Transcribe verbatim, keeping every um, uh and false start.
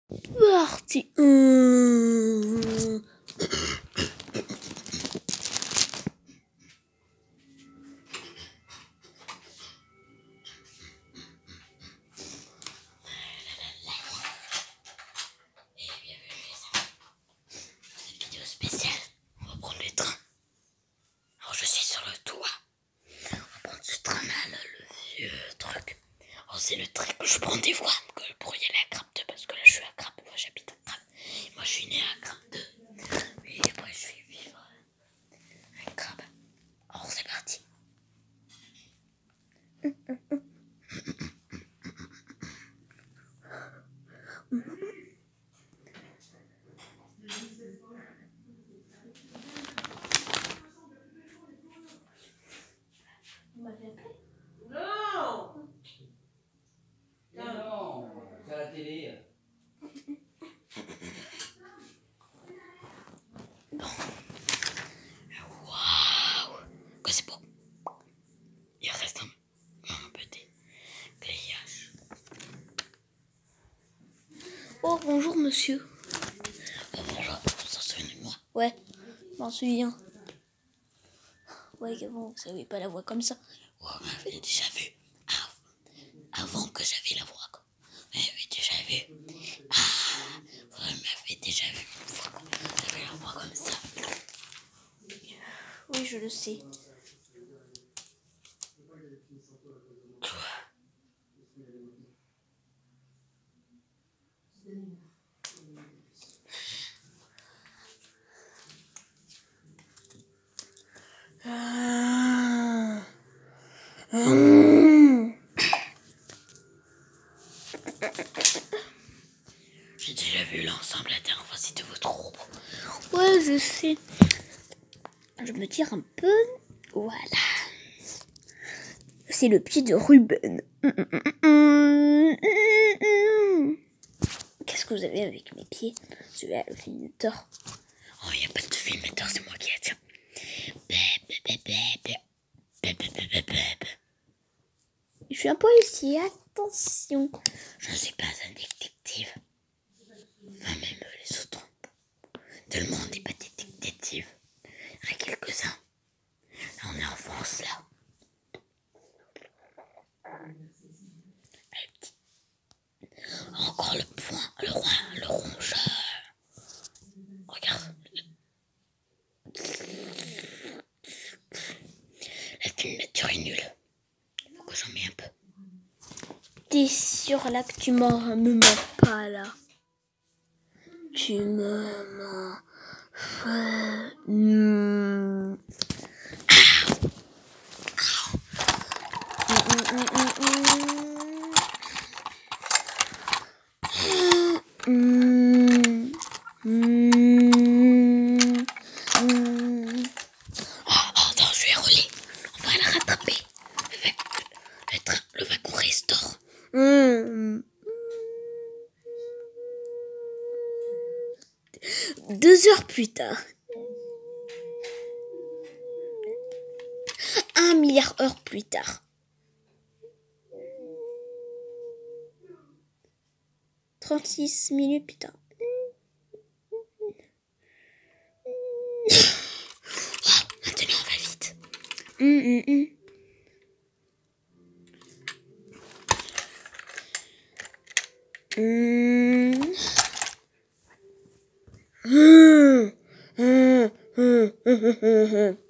Parti. Mmh. Spécial, on va prendre les trains. Alors je suis sur le toit. On va prendre ce train là, là le vieux truc. Alors c'est le train que je prends des fois pour y aller à Grappe deux, parce que là je suis à Grappe, moi j'habite à Grappe. Moi je suis né à Grappe deux. Mais après je vais vivre à Grappe. Alors c'est parti. Non. Non, c'est à la télé. Waouh, que c'est beau. Il reste un, un petit grillage. Oh bonjour monsieur. Oh bonjour, vous s'en souvenez de moi? Ouais, je m'en souviens. Ouais, bon, vous savez pas la voix comme ça. Oh, vous m'avez déjà vu. Ah, avant que j'avais la voix. Quoi. Vous m'avez déjà vu. Ah, vous m'avez déjà vu une fois. J'avais la voix comme ça. Oui, je le sais. Ah. Mmh. J'ai déjà vu l'ensemble la dernière fois, c'était votre robe. Ouais, je sais. Je me tire un peu. Voilà. C'est le pied de Ruben. Qu'est-ce que vous avez avec mes pieds? Celui-là, le filmateur. Oh, il n'y a pas de filmateur, c'est moi qui attire. Je suis un policier, attention. Je ne suis pas un détective. Enfin, même les autres. Tout le monde n'est pas détective. Il y en a quelques-uns. Là, on est en France, là. Encore le point, le roi, le rongeur. Regarde. La filmature est nulle. Il faut que j'en mette un peu. T'es sûr là que tu m'en me mens pas là? Tu me mens. Mmh. Mmh. Mmh. Mmh. Oh, attends, je vais rouler. On va la rattraper. Le, le, train, le wagon restaure. Mmh. Deux heures plus tard. Un milliard heures plus tard. trente-six minutes plus tard. Oh, maintenant on va vite. Mmh, mmh, mmh. Mmh. Mmh. Mmh. Mmh. Mmh.